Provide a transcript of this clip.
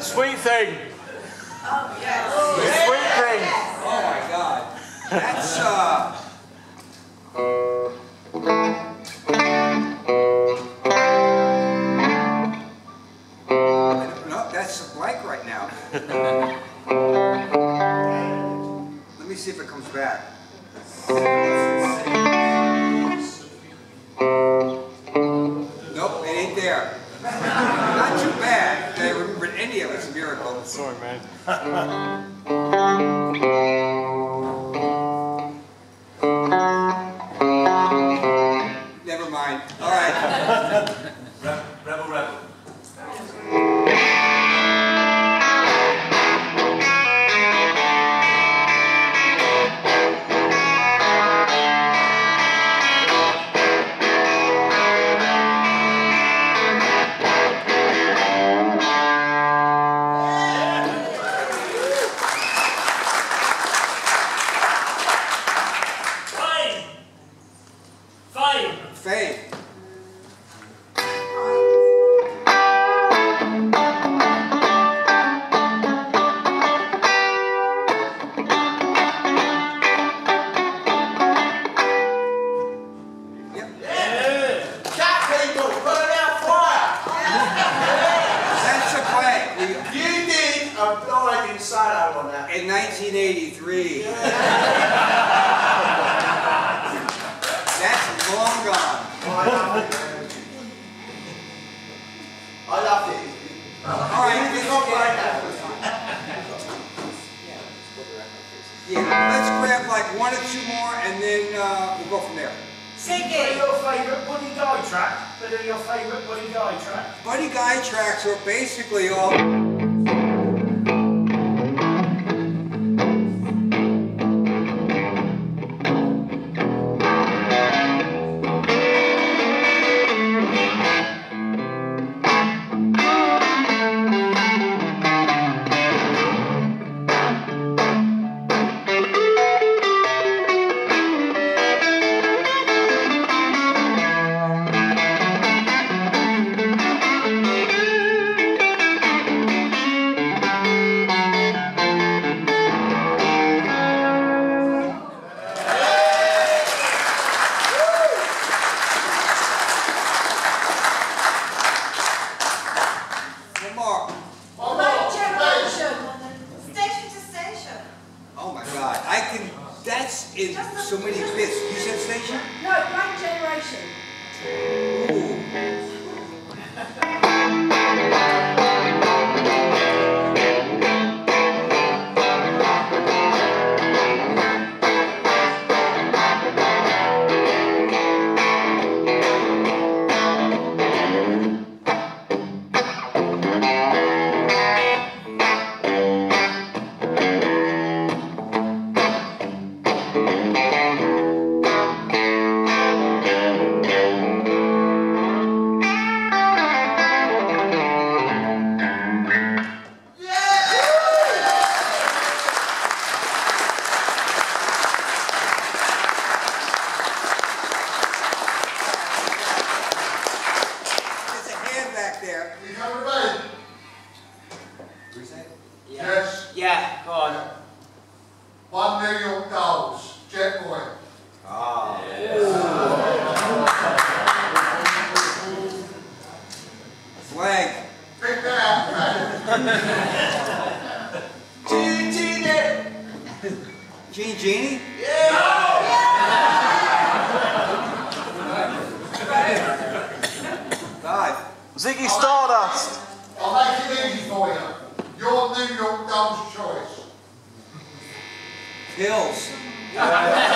Sweet Thing. Oh, yes. Sweet Thing. Oh my God. That's no, that's a blank right now. Let me see if it comes back. Nope, it ain't there. Not too bad. They remembered any of it's a miracle. Sorry, man. Never mind. All right. Rebel, rebel. Faith. In 1983. That's long gone. I love it. All right, let's grab like one or two more, and then we'll go from there. Sing What are it. your favourite Buddy Guy track? What are your favourite Buddy Guy track? Buddy Guy tracks are basically all. That's in so many bits. You said station? No, Great Generation. Yeah, go on. One New York Dolls, Jet Boy. Oh. Flag. Pick that out, man. Genie? Yeah. God. Ziggy Stardust. I'll make it easy for you. Your New York Dolls choice. Hills.